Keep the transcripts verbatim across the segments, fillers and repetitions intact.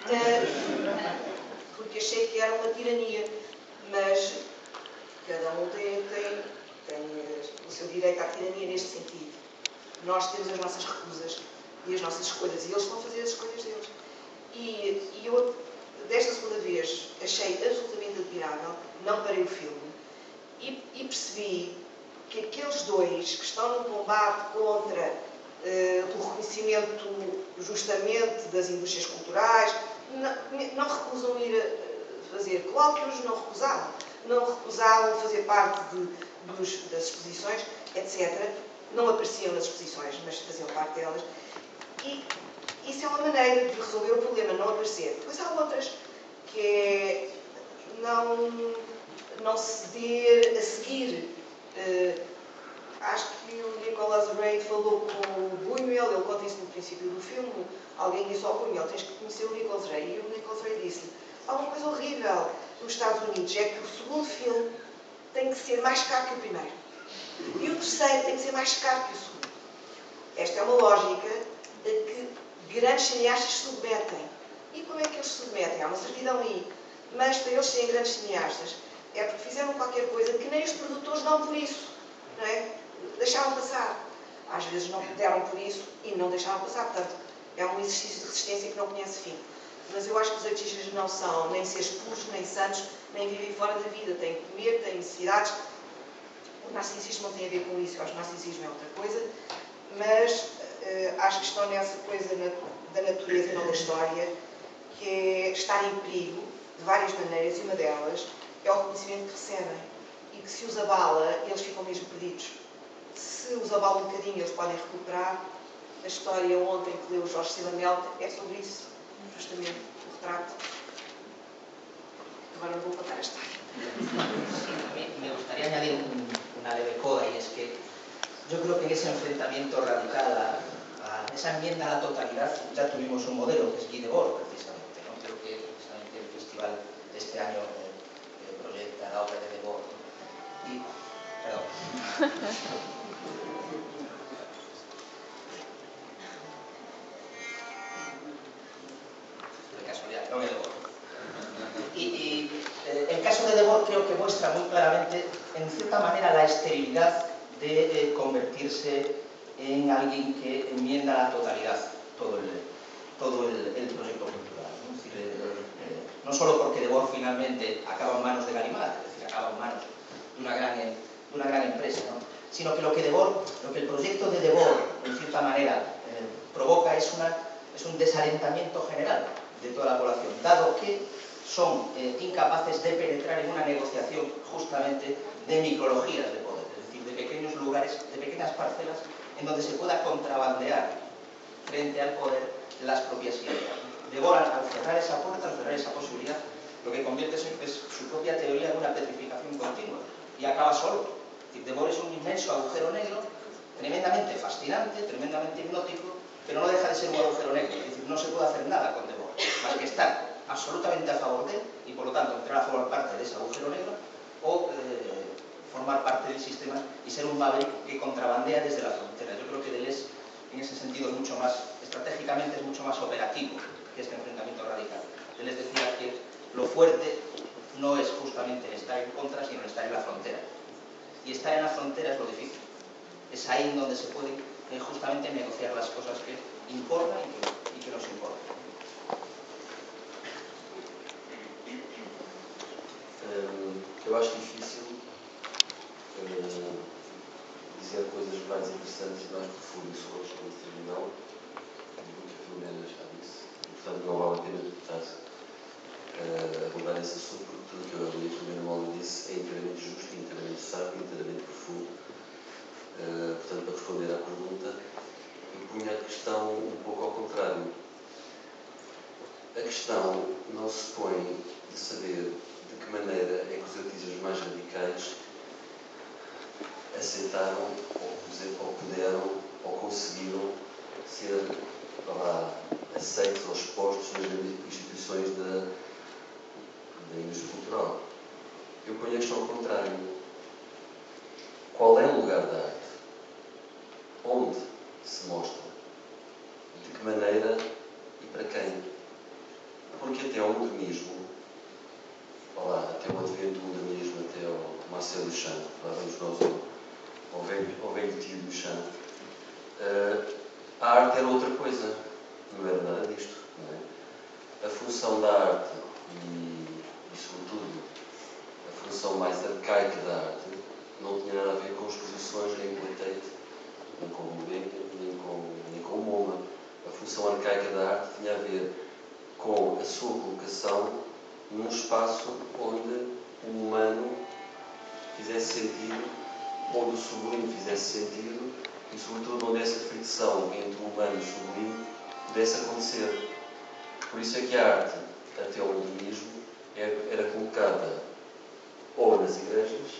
porque achei que era uma tirania, mas cada um tem, tem, tem o seu direito à tirania neste sentido. Nós temos as nossas recusas e as nossas escolhas, e eles vão fazer as escolhas deles. E, e eu, desta segunda vez, achei absolutamente admirável, não parei o filme, e, e percebi que aqueles dois que estão num combate contra uh, o reconhecimento justamente das indústrias culturais, não, não recusam ir a fazer colóquios, não recusavam, não recusavam fazer parte de, dos, das exposições, etcétera. Não apareciam nas exposições, mas faziam parte delas. E isso é uma maneira de resolver o problema, não aparecer. Depois há outras, que é não, não ceder a seguir. Uh, acho que o Nicholas Ray falou com o Buñuel, ele conta isso no princípio do filme. Alguém disse ao Buñuel: tens que conhecer o Nicholas Ray. E o Nicholas Ray disse-lhe: há uma coisa horrível nos Estados Unidos, é que o segundo filme tem que ser mais caro que o primeiro. E o terceiro tem que ser mais caro que o segundo. Esta é uma lógica a que grandes cineastas se submetem. E como é que eles se submetem? Há uma certidão aí. Mas para eles serem grandes cineastas é porque fizeram qualquer coisa que nem os produtores dão por isso. Não é? Deixaram passar. Às vezes não deram por isso e não deixaram passar. Portanto, é um exercício de resistência que não conhece fim. Mas eu acho que os artistas não são nem seres puros, nem santos, nem vivem fora da vida. Têm que comer, têm necessidades. O narcisismo não tem a ver com isso. Eu acho que o narcisismo é outra coisa. Mas uh, acho que estão nessa coisa na, da natureza e não da história, que é estar em perigo de várias maneiras, e uma delas é o reconhecimento que recebem. E que se os abala, eles ficam mesmo perdidos. Se os abala um bocadinho, eles podem recuperar. A história ontem que leu o Jorge Silamelt é sobre isso, justamente, o retrato. Agora não vou contar a história. Me gustaría añadir un, una leve coda, y es que yo creo que en ese enfrentamiento radical a, a esa enmienda a la totalidad ya tuvimos un modelo, que es Guy Debord, precisamente, ¿no? Creo que precisamente el festival de este año eh, proyecta la obra de Debord. Y, perdón. De casualidad, no me Debord. Y, y eh, el caso de Debord creo que muestra muy claramente, en cierta manera, la esterilidad de eh, convertirse en alguien que enmienda a la totalidad todo el, todo el, el proyecto cultural, ¿no? Es decir, eh, eh, no solo porque Debord finalmente acaba en manos de Gallimard, es decir, acaba en manos de una gran, de una gran empresa, ¿no? Sino que lo que Debord, lo que el proyecto de Debord, en cierta manera, eh, provoca es, una, es un desalentamiento general de toda la población, dado que son eh, incapaces de penetrar en una negociación justamente de micrologías de poder, es decir, de pequeños lugares, de pequeñas parcelas en donde se pueda contrabandear frente al poder las propias ideas. Debord, al cerrar esa puerta, al cerrar esa posibilidad, lo que convierte es, es su propia teoría en una petrificación continua y acaba solo. Es decir, Debord es un inmenso agujero negro, tremendamente fascinante, tremendamente hipnótico, pero no deja de ser un agujero negro, es decir, no se puede hacer nada con Debord, más que estar absolutamente a favor de él y por lo tanto entrar a formar parte de ese agujero negro o eh, formar parte del sistema y ser un maverick que contrabandea desde la frontera. Yo creo que Deleuze en ese sentido es mucho más, estratégicamente es mucho más operativo que este enfrentamiento radical. Deleuze decía que lo fuerte no es justamente estar en contra, sino estar en la frontera. Y estar en la frontera es lo difícil. Es ahí en donde se pueden eh, justamente negociar las cosas que importan y que, y que nos importan. Um, eu acho difícil uh, dizer coisas mais interessantes e mais profundas sobre a escola de tribunal, do que a Filomena já disse. E, portanto, não vale a pena tentar uh, abordar esse assunto, porque tudo o que a Filomena Mola disse é inteiramente justo, inteiramente sábio, inteiramente profundo. Uh, portanto, para responder à pergunta, eu punha a questão um pouco ao contrário. A questão não se põe de saber de que maneira é que os artistas mais radicais aceitaram, ou puderam, ou conseguiram ser lá, aceitos ou expostos nas instituições da, da indústria cultural. Eu ponho a questão ao contrário. Qual é o lugar da arte? Onde se mostra? De que maneira e para quem? que até ao modernismo, lá, até o advento do modernismo, até ao Marcel Duchamp, lá vamos nós ao, ao, velho, ao velho tio Duchamp, uh, a arte era outra coisa, não era nada disto. Não é? A função da arte e, e, sobretudo, a função mais arcaica da arte não tinha nada a ver com exposições, nem com o Tate, nem com o Gulbenkian, nem com, nem com o MoMA. A função arcaica da arte tinha a ver com a sua colocação num espaço onde o humano fizesse sentido, onde o sublime fizesse sentido e, sobretudo, onde essa fricção entre o humano e o sublime pudesse acontecer. Por isso é que a arte, até o modernismo, era colocada ou nas igrejas,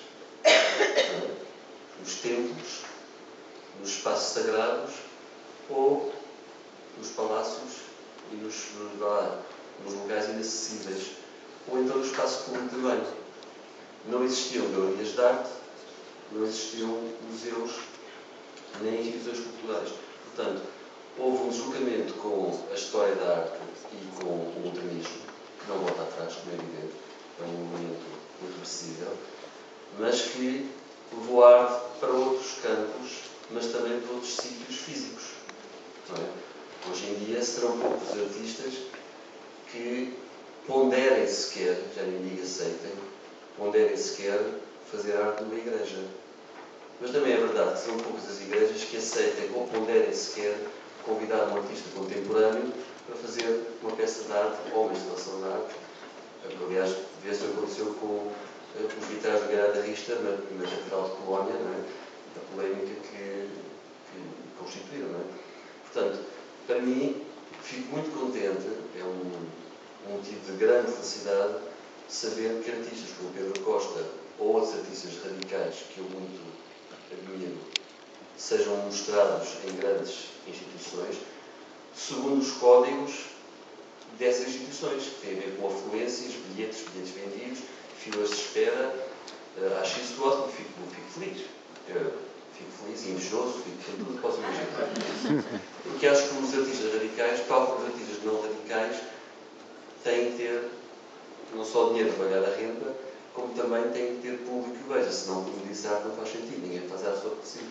nos templos, nos espaços sagrados, ou nos palácios e nos, lá, nos lugares inacessíveis, ou então no espaço público também. Não existiam galerias de arte, não existiam museus, nem instituições culturais. Portanto, houve um deslocamento com a história da arte e com o modernismo, que não volta atrás, como é evidente, é um movimento irreversível, mas que levou a arte para outros campos, mas também para outros sítios físicos. Não é? Hoje em dia serão poucos artistas que ponderem sequer, já nem digo aceitem, ponderem sequer fazer arte numa igreja. Mas também é verdade que são poucas as igrejas que aceitem ou ponderem sequer convidar um artista contemporâneo para fazer uma peça de arte ou uma instalação de arte. Aliás, vê-se o que aconteceu com os vitais do Gerhard Richter na, na Catedral de Colónia, não é? A polémica que, que constituíram. Não é? Portanto, para mim, fico muito contente, é um, um motivo de grande felicidade saber que artistas como Pedro Costa ou outros artistas radicais que eu muito admiro sejam mostrados em grandes instituições segundo os códigos dessas instituições, que têm a ver com afluências, bilhetes, bilhetes vendidos, filas de espera. Uh, acho isso ótimo, fico, fico feliz. Eu fico feliz e invejoso, fico feliz, tudo que posso imaginar. Porque acho que os artistas radicais, tal como os artistas não radicais, têm que ter não só dinheiro para pagar a renda, como também têm que ter público que veja, senão, como disse, a arte não faz sentido, ninguém faz arte só por si.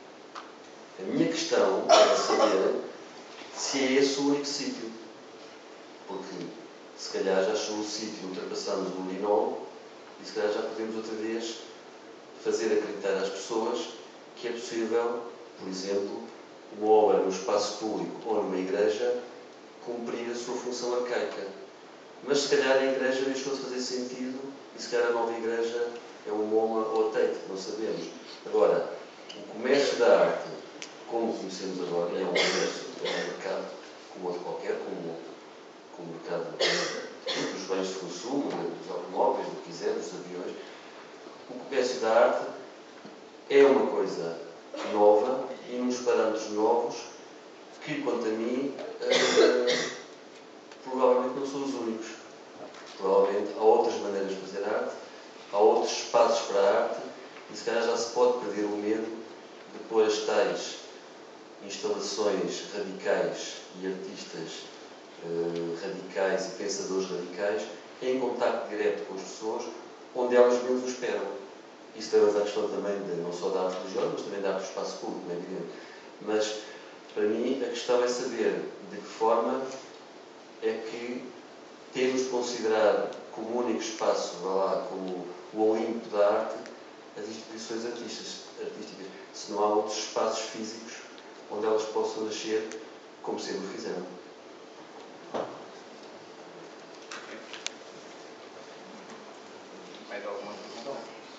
A minha questão é saber se é esse o único sítio. Porque, se calhar, já chegou o sítio, ultrapassamos o urinol e, se calhar, já podemos outra vez fazer acreditar às pessoas que é possível, por exemplo, uma obra no espaço público ou numa igreja cumprir a sua função arcaica. Mas, se calhar, a igreja deixou de fazer sentido e, se calhar, a nova igreja é um MoMA ou a Tate, não sabemos. Agora, o comércio da arte, como conhecemos agora, é um comércio, é um mercado como outro qualquer, como, como o mercado dos bens de consumo, dos automóveis, do que quiser, dos aviões. O comércio da arte é uma coisa nova e uns parâmetros novos que, quanto a mim, uh, provavelmente não são os únicos. Provavelmente há outras maneiras de fazer arte, há outros espaços para a arte e, se calhar, já se pode perder o medo de pôr as tais instalações radicais e artistas uh, radicais e pensadores radicais em contacto direto com as pessoas onde elas menos o esperam. Isso leva-nos à questão também de, não só da arte religiosa, mas também da arte do espaço público, não é evidente. Mas, para mim, a questão é saber de que forma é que temos de considerar como único espaço, vá lá, como o Olimpo da arte, as instituições artistas, artísticas, se não há outros espaços físicos onde elas possam nascer como sempre o fizeram. Mais alguma questão?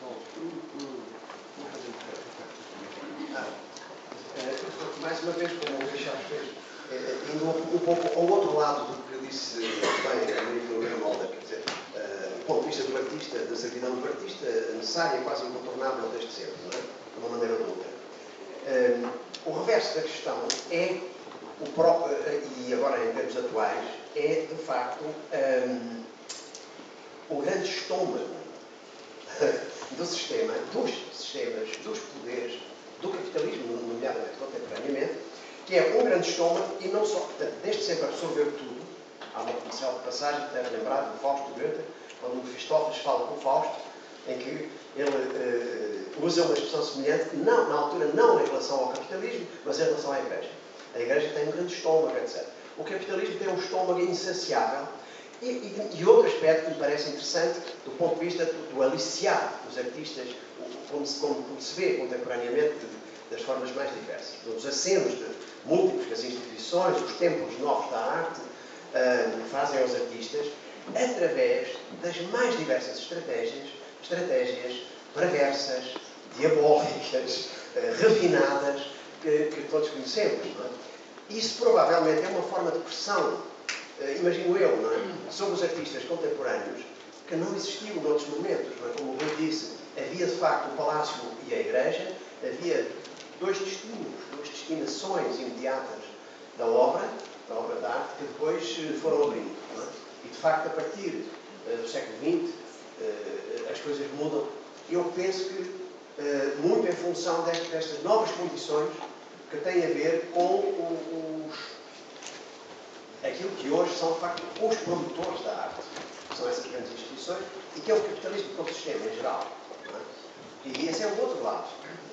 Mais uma vez, como o Richard fez, indo um pouco ao outro lado do que disse bem a Maria Molda, quer dizer, uh, do ponto de vista do artista, da servidão do artista, necessária, quase incontornável desde sempre, não é? De uma maneira ou de outra. Uh, o reverso da questão é, o próprio, e agora em termos atuais, é de facto um, o grande estômago do sistema, dos sistemas, dos poderes, do capitalismo, nomeadamente contemporaneamente, que é um grande estômago e não só, portanto, desde sempre absorver tudo, há uma, célebre passagem que deve lembrar do Fausto de Goethe, quando o Mefistófeles fala com o Fausto, em que ele uh, usa uma expressão semelhante, não, na altura não em relação ao capitalismo, mas em relação à Igreja. A Igreja tem um grande estômago, etcétera. O capitalismo tem um estômago insaciável e, e, e outro aspecto que me parece interessante do ponto de vista do, do aliciar dos artistas, como se, como, como se vê contemporaneamente de, das formas mais diversas, dos acenos de múltiplos que as instituições, os templos novos da arte uh, fazem aos artistas, através das mais diversas estratégias, estratégias perversas, diabólicas, uh, refinadas, que, que todos conhecemos. Não é? Isso provavelmente é uma forma de pressão, uh, imagino eu, não é? Sobre os artistas contemporâneos, que não existiu noutros momentos. Não é? Como o Rui disse, havia de facto o palácio e a igreja, havia dois destinos, duas destinações imediatas da obra, da obra de arte, que depois foram abrindo. Não é? E de facto, a partir uh, do século vinte, uh, as coisas mudam. Eu penso que uh, muito em função destas, destas novas condições que têm a ver com os, aquilo que hoje são de facto os produtores da arte, que são essas grandes instituições, e que é o capitalismo como sistema em geral. Não é? E esse é o outro lado.